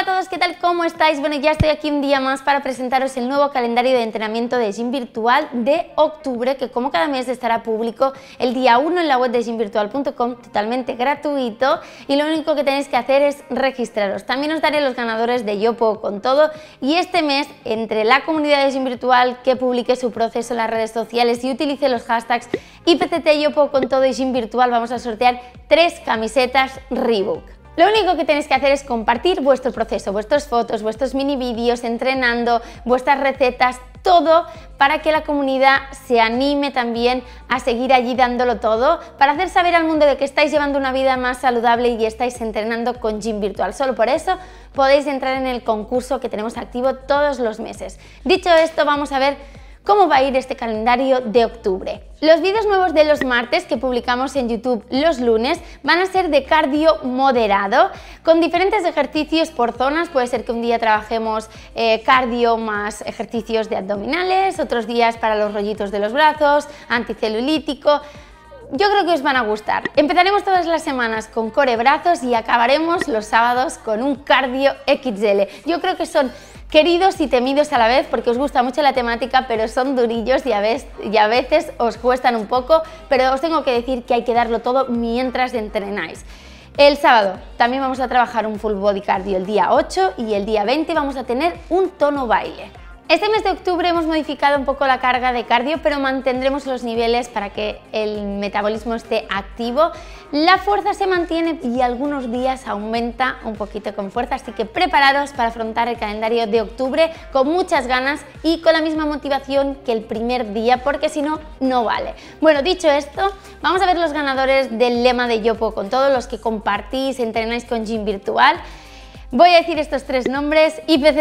Hola a todos, ¿qué tal? ¿Cómo estáis? Bueno, ya estoy aquí un día más para presentaros el nuevo calendario de entrenamiento de Gym Virtual de octubre, que como cada mes estará público el día 1 en la web de gymvirtual.com, totalmente gratuito, y lo único que tenéis que hacer es registraros. También os daré los ganadores de Yo Puedo Con Todo, y este mes, entre la comunidad de Gym Virtual que publique su proceso en las redes sociales y utilice los hashtags IPCT, Yo Puedo Con Todo y Gym Virtual, vamos a sortear 3 camisetas Reebok. Lo único que tenéis que hacer es compartir vuestro proceso, vuestras fotos, vuestros mini vídeos entrenando, vuestras recetas, todo para que la comunidad se anime también a seguir allí dándolo todo, para hacer saber al mundo de que estáis llevando una vida más saludable y estáis entrenando con Gym Virtual. Solo por eso podéis entrar en el concurso que tenemos activo todos los meses. Dicho esto, vamos a ver cómo va a ir este calendario de octubre. Los vídeos nuevos de los martes que publicamos en YouTube los lunes van a ser de cardio moderado, con diferentes ejercicios por zonas. Puede ser que un día trabajemos cardio más ejercicios de abdominales, otros días para los rollitos de los brazos, anticelulítico. Yo creo que os van a gustar. Empezaremos todas las semanas con core brazos y acabaremos los sábados con un cardio XL. Yo creo que son queridos y temidos a la vez porque os gusta mucho la temática, pero son durillos y a veces os cuestan un poco, pero os tengo que decir que hay que darlo todo mientras entrenáis. El sábado también vamos a trabajar un full body cardio el día 8 y el día 20 vamos a tener un tono baile. Este mes de octubre hemos modificado un poco la carga de cardio, pero mantendremos los niveles para que el metabolismo esté activo. La fuerza se mantiene y algunos días aumenta un poquito con fuerza, así que preparados para afrontar el calendario de octubre con muchas ganas y con la misma motivación que el primer día, porque si no, no vale. Bueno, dicho esto, vamos a ver los ganadores del lema de Yo Puedo Con Todo, los que compartís, entrenáis con Gym Virtual. Voy a decir estos 3 nombres: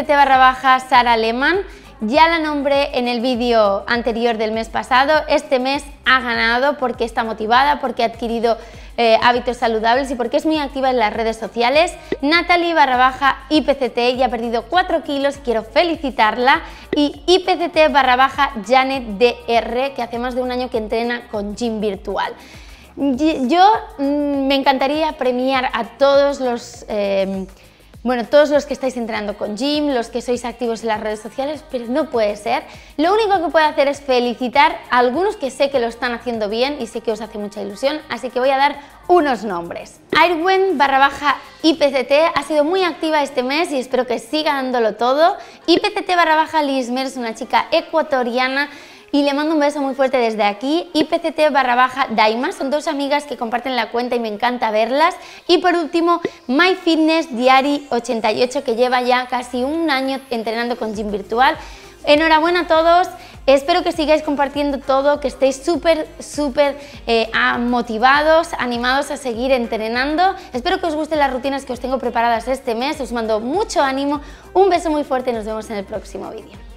IPCT_Sara Lehmann. Ya la nombré en el vídeo anterior del mes pasado. Este mes ha ganado porque está motivada, porque ha adquirido hábitos saludables y porque es muy activa en las redes sociales. Natalie_IPCT ya ha perdido 4 kilos, quiero felicitarla. Y IPCT_Janet DR, que hace más de un año que entrena con Gym Virtual. Yo me encantaría premiar a todos los todos los que estáis entrenando con Gym, los que sois activos en las redes sociales, pero no puede ser. Lo único que puedo hacer es felicitar a algunos que sé que lo están haciendo bien y sé que os hace mucha ilusión, así que voy a dar unos nombres. Irwen_IPCT ha sido muy activa este mes y espero que siga dándolo todo. IPCT_Lismer es una chica ecuatoriana y le mando un beso muy fuerte desde aquí. IPCT_Daima, son 2 amigas que comparten la cuenta y me encanta verlas. Y por último, MyFitnessDiary88, que lleva ya casi un año entrenando con Gym Virtual. Enhorabuena a todos, espero que sigáis compartiendo todo, que estéis súper motivados, animados a seguir entrenando. Espero que os gusten las rutinas que os tengo preparadas este mes, os mando mucho ánimo, un beso muy fuerte y nos vemos en el próximo vídeo.